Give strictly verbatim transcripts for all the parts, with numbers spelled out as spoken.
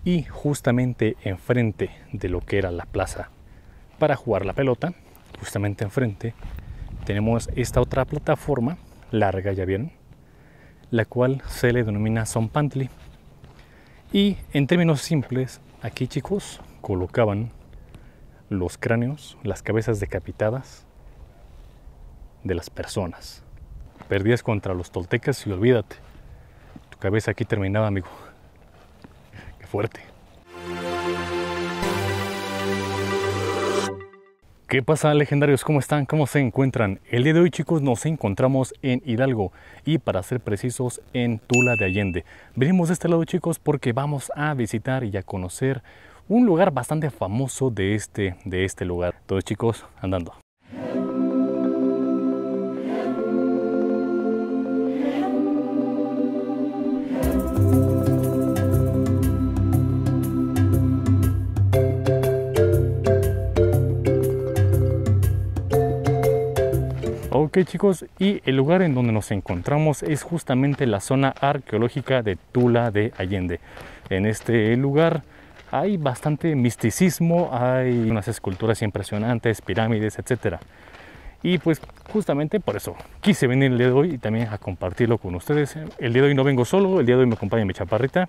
Y justamente enfrente de lo que era la plaza para jugar la pelota, justamente enfrente, tenemos esta otra plataforma larga, ya vieron, la cual se le denomina Zompantli. Y en términos simples, aquí, chicos, colocaban los cráneos, las cabezas decapitadas de las personas. Perdías contra los toltecas y olvídate, tu cabeza aquí terminaba, amigo. Qué fuerte. ¿Qué pasa, legendarios? ¿Cómo están? ¿Cómo se encuentran? El día de hoy, chicos, nos encontramos en Hidalgo y, para ser precisos, en Tula de Allende. Venimos de este lado, chicos, porque vamos a visitar y a conocer un lugar bastante famoso de este, de este lugar. Entonces, chicos, andando. Ok, chicos, y el lugar en donde nos encontramos es justamente la zona arqueológica de Tula de Allende. En este lugar hay bastante misticismo, hay unas esculturas impresionantes, pirámides, etcétera. Y pues justamente por eso quise venir el día de hoy y también a compartirlo con ustedes. El día de hoy no vengo solo, el día de hoy me acompaña mi chaparrita.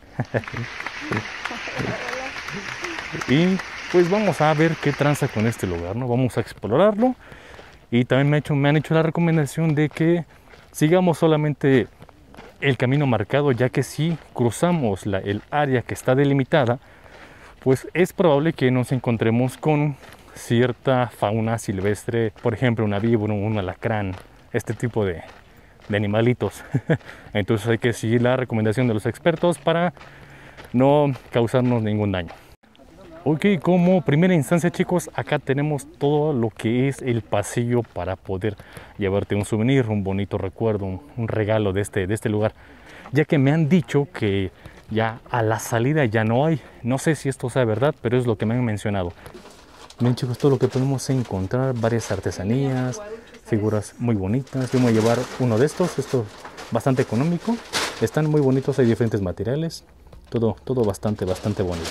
Y pues vamos a ver qué tranza con este lugar, ¿no? Vamos a explorarlo. Y también me, ha hecho, me han hecho la recomendación de que sigamos solamente el camino marcado, ya que si cruzamos la, el área que está delimitada, pues es probable que nos encontremos con cierta fauna silvestre, por ejemplo una víbora, un alacrán, este tipo de, de animalitos. Entonces hay que seguir la recomendación de los expertos para no causarnos ningún daño. Ok, como primera instancia, chicos, acá tenemos todo lo que es el pasillo para poder llevarte un souvenir, un bonito recuerdo, un, un regalo de este, de este lugar. Ya que me han dicho que ya a la salida ya no hay. No sé si esto sea verdad, pero es lo que me han mencionado. Bien, chicos, todo lo que podemos encontrar, varias artesanías, figuras muy bonitas. Yo me voy a llevar uno de estos, esto es bastante económico. Están muy bonitos, hay diferentes materiales. Todo, todo bastante, bastante bonito.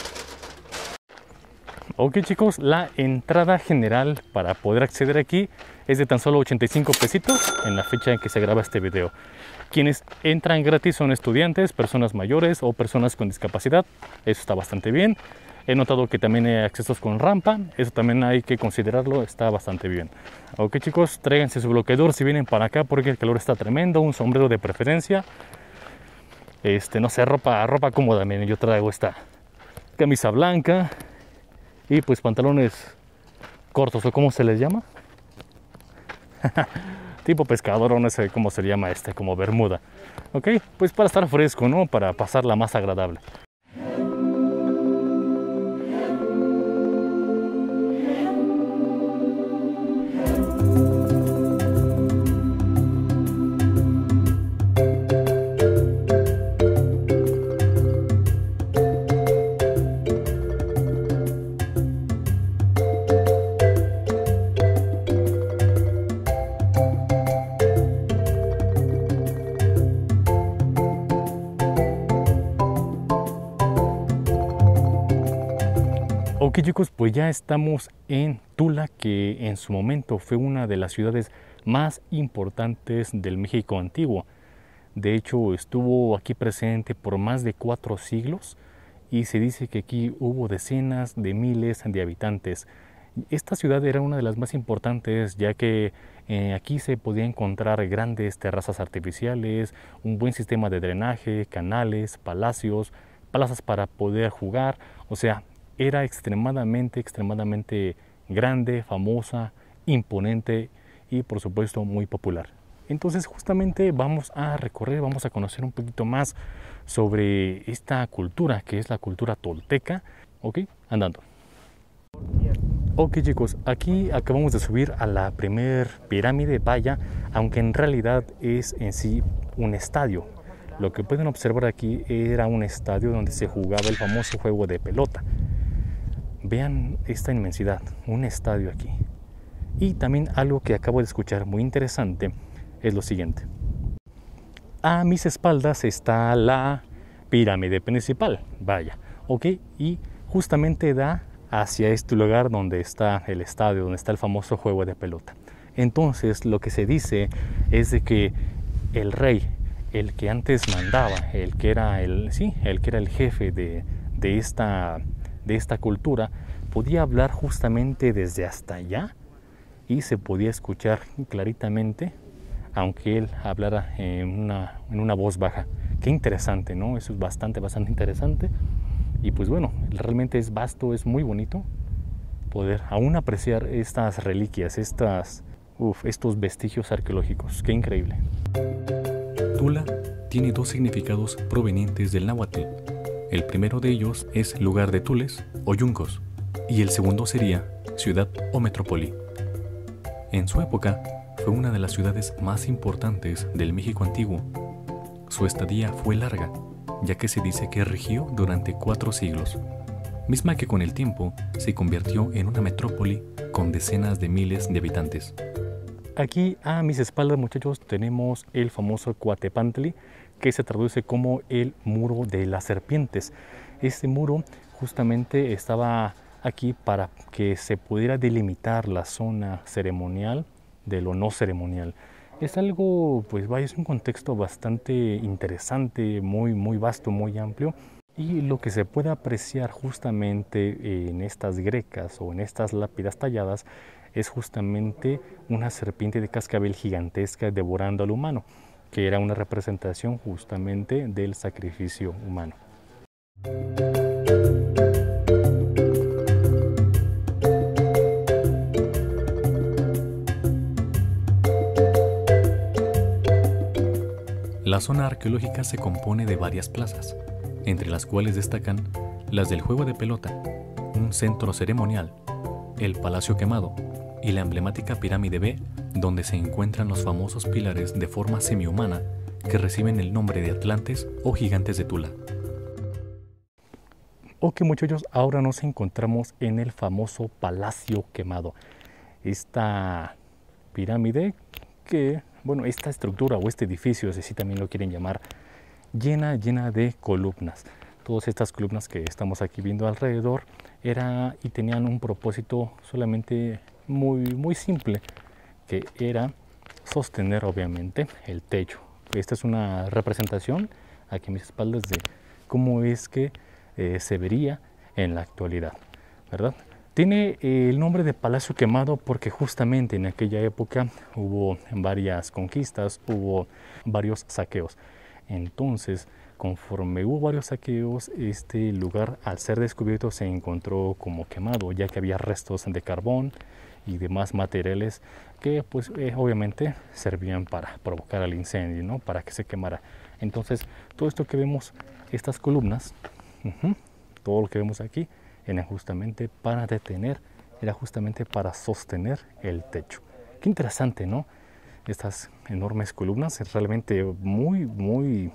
Ok, chicos, la entrada general para poder acceder aquí es de tan solo ochenta y cinco pesitos en la fecha en que se graba este video. Quienes entran gratis son estudiantes, personas mayores o personas con discapacidad. Eso está bastante bien. He notado que también hay accesos con rampa. Eso también hay que considerarlo, está bastante bien. Ok, chicos, tráiganse su bloqueador si vienen para acá porque el calor está tremendo. Un sombrero de preferencia. Este, no sé, ropa, ropa cómoda. Miren, yo traigo esta camisa blanca. Y pues pantalones cortos, o cómo se les llama, tipo pescador, o no sé cómo se llama este, como bermuda. Ok, pues para estar fresco, ¿no? Para pasarla más agradable. Ok, chicos, pues ya estamos en Tula, que en su momento fue una de las ciudades más importantes del México antiguo. De hecho, estuvo aquí presente por más de cuatro siglos y se dice que aquí hubo decenas de miles de habitantes. Esta ciudad era una de las más importantes, ya que eh, aquí se podía encontrar grandes terrazas artificiales, un buen sistema de drenaje, canales, palacios, plazas para poder jugar. O sea, era extremadamente, extremadamente grande, famosa, imponente y por supuesto muy popular. Entonces justamente vamos a recorrer, vamos a conocer un poquito más sobre esta cultura que es la cultura tolteca. Ok, andando. Ok, chicos, aquí acabamos de subir a la primer pirámide, vaya, aunque en realidad es en sí un estadio. Lo que pueden observar aquí era un estadio donde se jugaba el famoso juego de pelota. Vean esta inmensidad, un estadio aquí. Y también algo que acabo de escuchar muy interesante es lo siguiente. A mis espaldas está la pirámide principal, vaya. ok, y justamente da hacia este lugar donde está el estadio, donde está el famoso juego de pelota. Entonces lo que se dice es de que el rey, el que antes mandaba, el que era el, sí, el que era el jefe de, de, esta, de esta cultura, podía hablar justamente desde hasta allá y se podía escuchar claritamente, aunque él hablara en una, en una voz baja. Qué interesante, ¿no? Eso es bastante, bastante interesante. Y pues bueno, realmente es vasto, es muy bonito poder aún apreciar estas reliquias, estas, uf, estos vestigios arqueológicos. Qué increíble. Tula tiene dos significados provenientes del náhuatl. El primero de ellos es lugar de tules o yuncos, y el segundo sería ciudad o metrópoli. En su época, fue una de las ciudades más importantes del México antiguo. Su estadía fue larga, ya que se dice que rigió durante cuatro siglos, misma que con el tiempo se convirtió en una metrópoli con decenas de miles de habitantes. Aquí a mis espaldas, muchachos, tenemos el famoso Coatepantli, que se traduce como el muro de las serpientes. Este muro justamente estaba aquí para que se pudiera delimitar la zona ceremonial de lo no ceremonial. Es algo, pues vaya, es un contexto bastante interesante, muy, muy vasto, muy amplio. Y lo que se puede apreciar justamente en estas grecas o en estas lápidas talladas es justamente una serpiente de cascabel gigantesca devorando al humano, que era una representación justamente del sacrificio humano. La zona arqueológica se compone de varias plazas, entre las cuales destacan las del juego de pelota, un centro ceremonial, el Palacio Quemado y la emblemática Pirámide B, donde se encuentran los famosos pilares de forma semihumana que reciben el nombre de Atlantes o Gigantes de Tula. Ok, muchachos, ahora nos encontramos en el famoso Palacio Quemado. Esta pirámide que, bueno, esta estructura o este edificio, si también lo quieren llamar, llena, llena de columnas. Todas estas columnas que estamos aquí viendo alrededor era y tenían un propósito solamente muy, muy simple, que era sostener obviamente el techo. Esta es una representación aquí a mis espaldas de cómo es que eh, se vería en la actualidad, ¿verdad? Tiene eh, el nombre de Palacio Quemado porque justamente en aquella época hubo varias conquistas, hubo varios saqueos. Entonces, conforme hubo varios saqueos, este lugar al ser descubierto se encontró como quemado, ya que había restos de carbón y demás materiales que pues eh, obviamente servían para provocar el incendio, ¿no? Para que se quemara. Entonces, todo esto que vemos, estas columnas, uh-huh, todo lo que vemos aquí, era justamente para detener, era justamente para sostener el techo. Qué interesante, ¿no? Estas enormes columnas, realmente muy, muy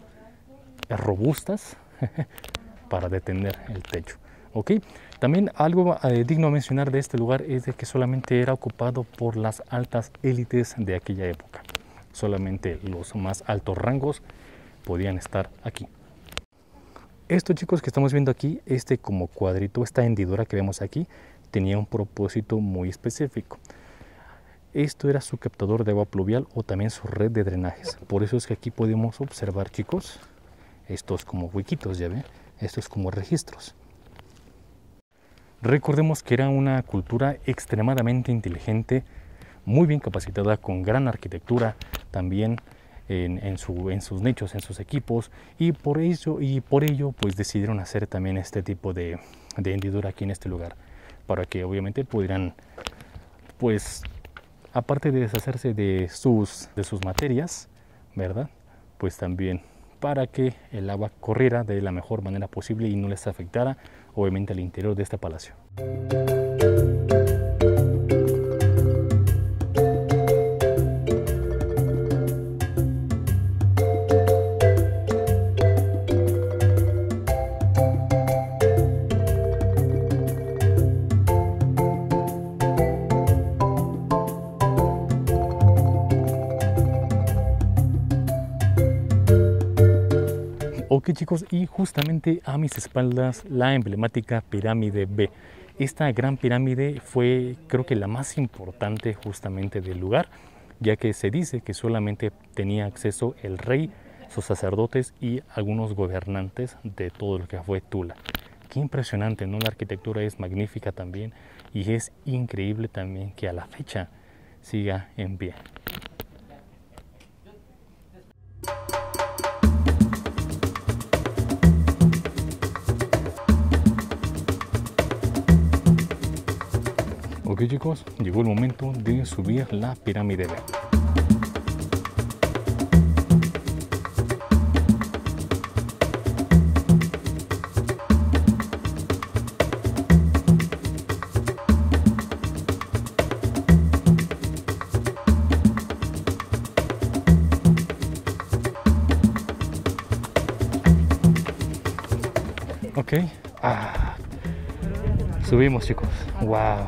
robustas para detener el techo. ¿Ok? También algo eh, digno de mencionar de este lugar es de que solamente era ocupado por las altas élites de aquella época. Solamente los más altos rangos podían estar aquí. Esto, chicos, que estamos viendo aquí, este como cuadrito, esta hendidura que vemos aquí, tenía un propósito muy específico. Esto era su captador de agua pluvial o también su red de drenajes. Por eso es que aquí podemos observar, chicos, estos como huequitos, ya ven, estos como registros. Recordemos que era una cultura extremadamente inteligente, muy bien capacitada, con gran arquitectura, también en, en, su, en sus nichos, en sus equipos, y por ello, y por ello pues decidieron hacer también este tipo de, de hendidura aquí en este lugar, para que obviamente pudieran, pues, aparte de deshacerse de sus, de sus materias, ¿verdad? Pues también para que el agua corriera de la mejor manera posible y no les afectara obviamente al interior de este palacio. Ok, Ok chicos, y justamente a mis espaldas la emblemática pirámide B. Esta gran pirámide fue, creo que la más importante justamente del lugar, ya que se dice que solamente tenía acceso el rey, sus sacerdotes y algunos gobernantes de todo lo que fue Tula. Qué impresionante, ¿no? La arquitectura es magnífica también y es increíble también que a la fecha siga en pie. Ok chicos, llegó el momento de subir la pirámide B. Ok, ah, subimos chicos, wow.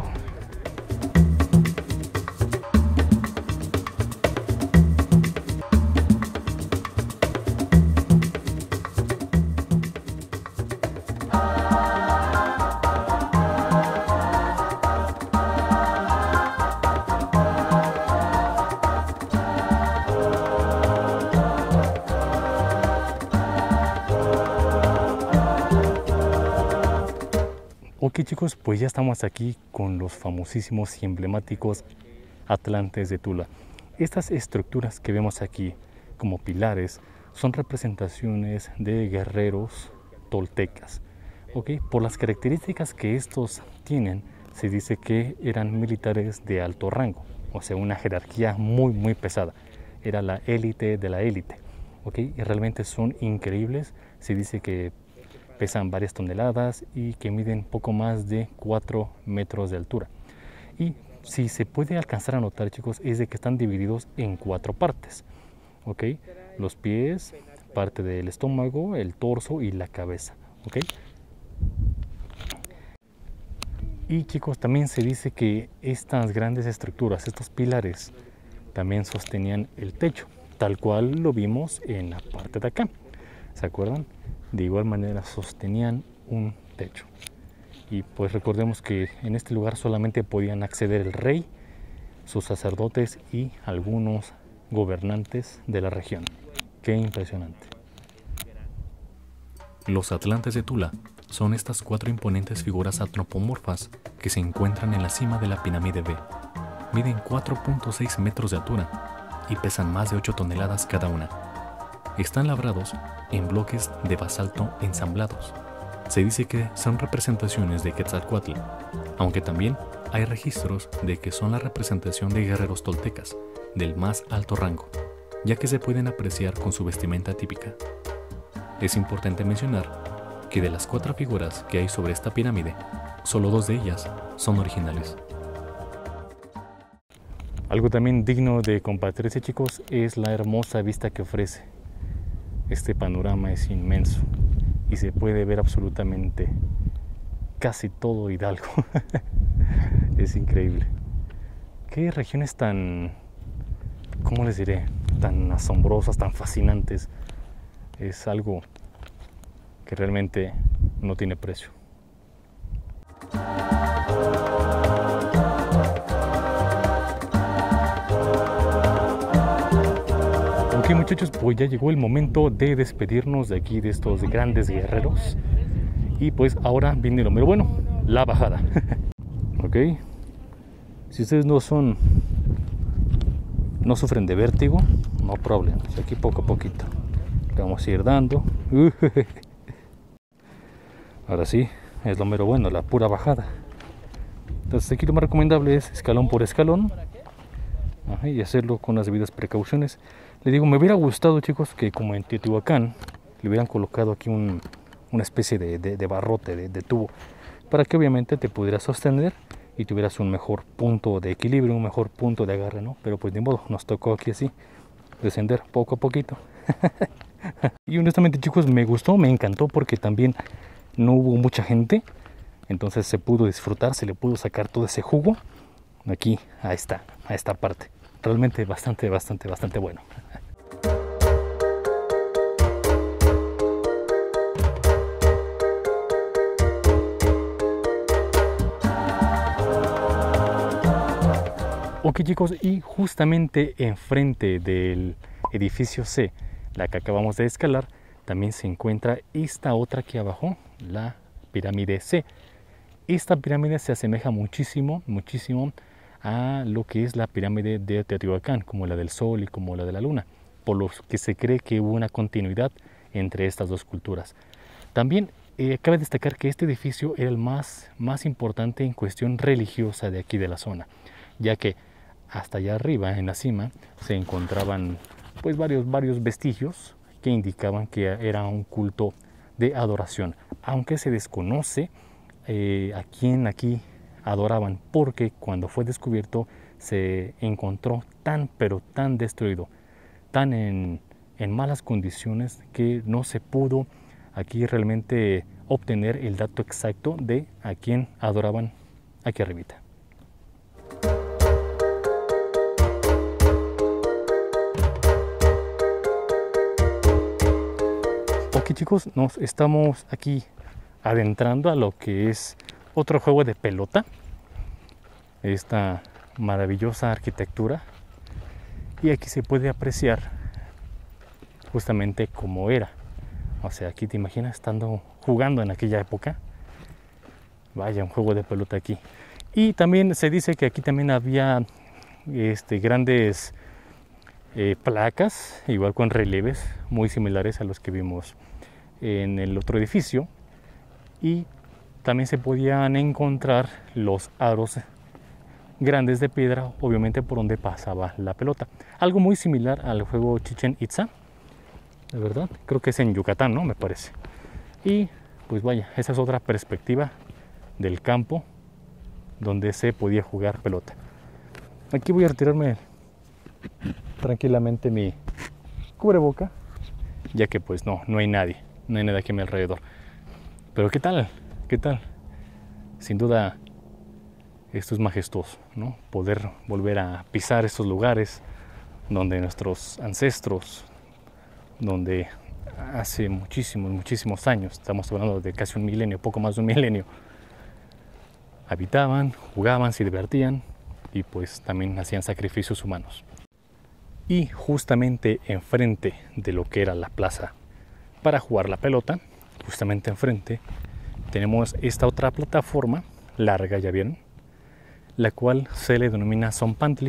Ok chicos, pues ya estamos aquí con los famosísimos y emblemáticos Atlantes de Tula. Estas estructuras que vemos aquí como pilares son representaciones de guerreros toltecas. Ok, por las características que estos tienen, se dice que eran militares de alto rango, o sea, una jerarquía muy muy pesada. Era la élite de la élite. Ok, y realmente son increíbles. Se dice que pesan varias toneladas y que miden poco más de cuatro metros de altura. Y si se puede alcanzar a notar chicos, es de que están divididos en cuatro partes. ¿Ok? Los pies, parte del estómago, el torso y la cabeza. ¿Ok? Y chicos, también se dice que estas grandes estructuras, estos pilares, también sostenían el techo, tal cual lo vimos en la parte de acá. ¿Se acuerdan? De igual manera sostenían un techo. Y pues recordemos que en este lugar solamente podían acceder el rey, sus sacerdotes y algunos gobernantes de la región. Qué impresionante. Los Atlantes de Tula son estas cuatro imponentes figuras antropomorfas que se encuentran en la cima de la pirámide B. Miden cuatro punto seis metros de altura y pesan más de ocho toneladas cada una. Están labrados en bloques de basalto ensamblados. Se dice que son representaciones de Quetzalcóatl, aunque también hay registros de que son la representación de guerreros toltecas del más alto rango, ya que se pueden apreciar con su vestimenta típica. Es importante mencionar que de las cuatro figuras que hay sobre esta pirámide, solo dos de ellas son originales. Algo también digno de compartirse chicos es la hermosa vista que ofrece. Este panorama es inmenso y se puede ver absolutamente casi todo Hidalgo. Es increíble. Qué regiones tan, ¿cómo les diré? Tan asombrosas, tan fascinantes. Es algo que realmente no tiene precio. Ok muchachos, pues ya llegó el momento de despedirnos de aquí, de estos grandes guerreros. Y pues ahora viene lo mero bueno, la bajada. Ok, si ustedes no son, no sufren de vértigo, no problem. Aquí poco a poquito le vamos a ir dando. Ahora sí, es lo mero bueno, la pura bajada. Entonces aquí lo más recomendable es escalón por escalón. Ajá, y hacerlo con las debidas precauciones. Les digo, me hubiera gustado chicos que como en Teotihuacán le hubieran colocado aquí un, una especie de, de, de barrote, de, de tubo, para que obviamente te pudieras sostener y tuvieras un mejor punto de equilibrio, un mejor punto de agarre, ¿no? Pero pues de modo, nos tocó aquí así, descender poco a poquito. Y honestamente chicos, me gustó, me encantó porque también no hubo mucha gente, entonces se pudo disfrutar, se le pudo sacar todo ese jugo aquí a esta, a esta parte. Realmente bastante, bastante, bastante bueno. Ok chicos, y justamente enfrente del edificio C, la que acabamos de escalar, también se encuentra esta otra aquí abajo, la pirámide C. Esta pirámide se asemeja muchísimo, muchísimo a lo que es la pirámide de Teotihuacán, como la del Sol y como la de la Luna, por lo que se cree que hubo una continuidad entre estas dos culturas. También eh, cabe destacar que este edificio era el más, más importante en cuestión religiosa de aquí de la zona, ya que hasta allá arriba, en la cima, se encontraban pues varios, varios vestigios que indicaban que era un culto de adoración, aunque se desconoce eh, a quién aquí adoraban, porque cuando fue descubierto se encontró tan pero tan destruido, tan en, en malas condiciones, que no se pudo aquí realmente obtener el dato exacto de a quién adoraban aquí arribita. Ok chicos, nos estamos aquí adentrando a lo que es otro juego de pelota, esta maravillosa arquitectura, y aquí se puede apreciar justamente cómo era. O sea, aquí te imaginas estando jugando en aquella época. Vaya, un juego de pelota aquí. Y también se dice que aquí también había este, grandes eh, placas, igual con relieves muy similares a los que vimos en el otro edificio, y también se podían encontrar los aros grandes de piedra, obviamente por donde pasaba la pelota, algo muy similar al juego Chichén Itzá, de verdad, creo que es en Yucatán, ¿no? Me parece. Y pues vaya, esa es otra perspectiva del campo donde se podía jugar pelota. Aquí voy a retirarme tranquilamente mi cubreboca, ya que pues no, no hay nadie, no hay nada aquí a mi alrededor. Pero ¿qué tal? ¿Qué tal? Sin duda esto es majestuoso, ¿no? Poder volver a pisar estos lugares donde nuestros ancestros, donde hace muchísimos, muchísimos años, estamos hablando de casi un milenio, poco más de un milenio, habitaban, jugaban, se divertían y pues también hacían sacrificios humanos. Y justamente enfrente de lo que era la plaza para jugar la pelota, justamente enfrente, tenemos esta otra plataforma larga, ya vieron, la cual se le denomina Zompantli.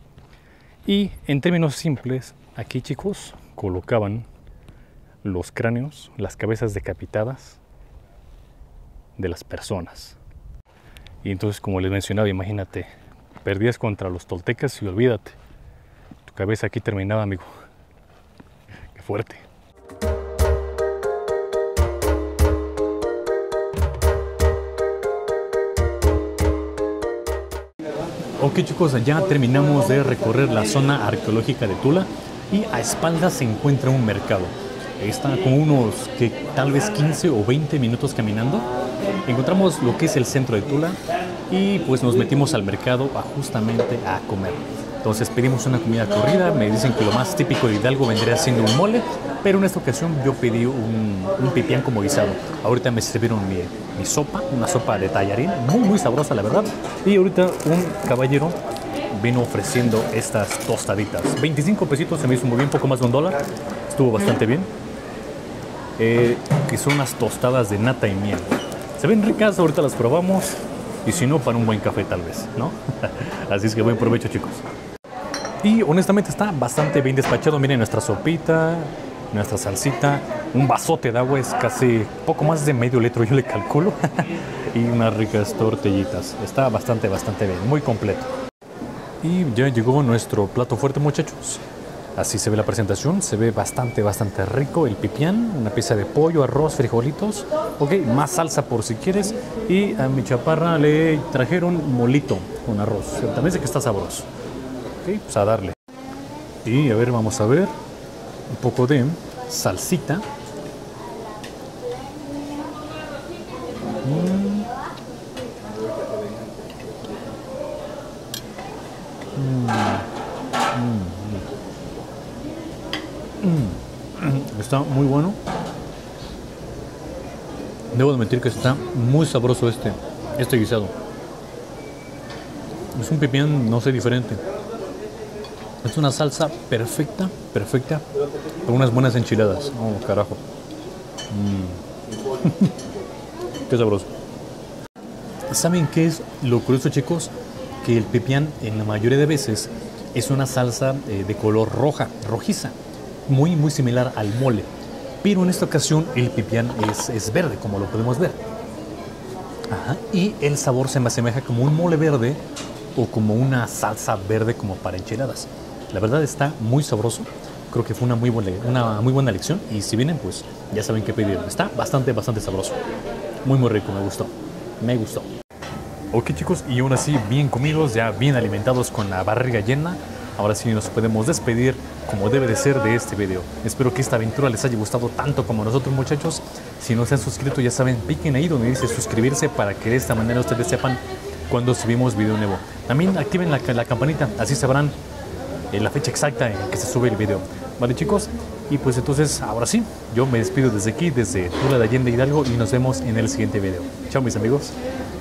Y en términos simples, aquí chicos colocaban los cráneos, las cabezas decapitadas de las personas. Y entonces, como les mencionaba, imagínate, perdías contra los toltecas y olvídate, tu cabeza aquí terminaba, amigo. Qué fuerte. Ok chicos, ya terminamos de recorrer la zona arqueológica de Tula y a espaldas se encuentra un mercado. Está con unos que tal vez quince o veinte minutos caminando. Encontramos lo que es el centro de Tula y pues nos metimos al mercado a justamente a comer. Entonces pedimos una comida corrida, me dicen que lo más típico de Hidalgo vendría siendo un mole, pero en esta ocasión yo pedí un, un pipián como guisado. Ahorita me sirvieron mi, mi sopa, una sopa de tallarín, muy muy sabrosa la verdad. Y ahorita un caballero vino ofreciendo estas tostaditas. veinticinco pesitos, se me hizo muy bien, poco más de un dólar, estuvo bastante bien. Eh, que son unas tostadas de nata y miel. Se ven ricas, ahorita las probamos. Y si no, para un buen café tal vez, ¿no? Así es que buen provecho chicos. Y honestamente está bastante bien despachado. Miren nuestra sopita, nuestra salsita, un vasote de agua, es casi poco más de medio litro yo le calculo. Y unas ricas tortillitas. Está bastante, bastante bien, muy completo. Y ya llegó nuestro plato fuerte muchachos. Así se ve la presentación, se ve bastante, bastante rico el pipián, una pieza de pollo, arroz, frijolitos, ok, más salsa por si quieres, y a mi chaparra le trajeron molito con arroz, también sé que está sabroso, ok, pues a darle. Y a ver, vamos a ver, un poco de salsita. Mm. Mm. Mm. Está muy bueno. Debo admitir que está muy sabroso este, este guisado. Es un pipián, no sé, diferente. Es una salsa perfecta, perfecta, con unas buenas enchiladas. Oh, carajo. Mm. Qué sabroso. ¿Saben qué es lo curioso, chicos? Que el pipián en la mayoría de veces es una salsa eh, de color roja, rojiza, muy muy similar al mole. Pero en esta ocasión el pipián es, es verde, como lo podemos ver. Ajá. Y el sabor se me asemeja como un mole verde o como una salsa verde como para enchiladas. La verdad está muy sabroso. Creo que fue una muy buena, una muy buena elección. Y si vienen, pues ya saben qué pedir. Está bastante, bastante sabroso. Muy, muy rico, me gustó. Me gustó. Ok, chicos, y aún así bien comidos, ya bien alimentados con la barriga llena. Ahora sí nos podemos despedir como debe de ser de este video. Espero que esta aventura les haya gustado tanto como a nosotros, muchachos. Si no se han suscrito, ya saben, piquen ahí donde dice suscribirse para que de esta manera ustedes sepan cuando subimos video nuevo. También activen la, la campanita, así sabrán eh, la fecha exacta en que se sube el video. Vale, chicos, y pues entonces ahora sí, yo me despido desde aquí, desde Tula de Allende Hidalgo, y nos vemos en el siguiente video. Chao, mis amigos.